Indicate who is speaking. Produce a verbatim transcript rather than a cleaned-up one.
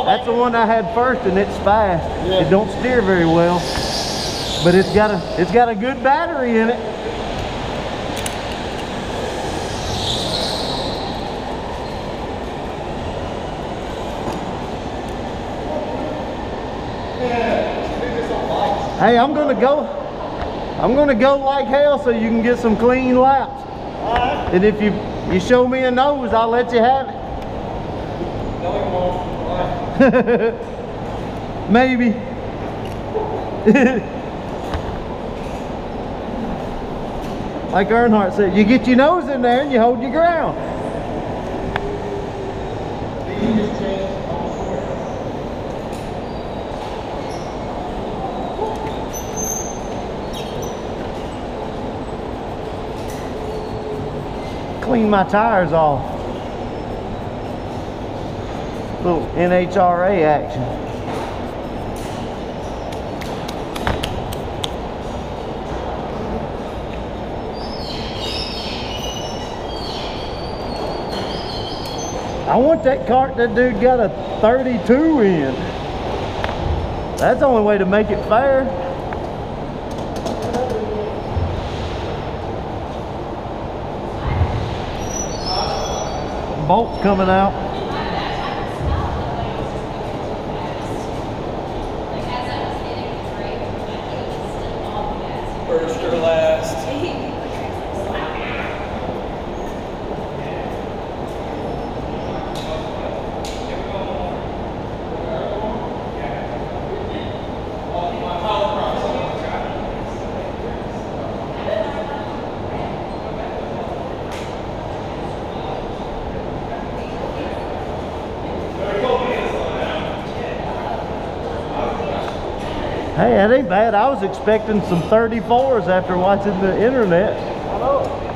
Speaker 1: That's the one I had first, and it's fast.
Speaker 2: Yeah.
Speaker 1: It don't steer very well, but it's got a it's got a good battery in it. Hey, I'm gonna go. I'm gonna go like hell so you can get some clean laps.
Speaker 2: All right.
Speaker 1: And if you you show me a nose, I'll let you have it.
Speaker 2: No, you won't. All right.
Speaker 1: Maybe. Like Earnhardt said, you get your nose in there and you hold your ground. Clean my tires off. Little N H R A action. I want that cart that dude got a thirty-two in. That's the only way to make it fair. Bolts coming out.
Speaker 2: First or last.
Speaker 1: Hey, that ain't bad. I was expecting some thirty-fours after watching the internet.
Speaker 2: I know.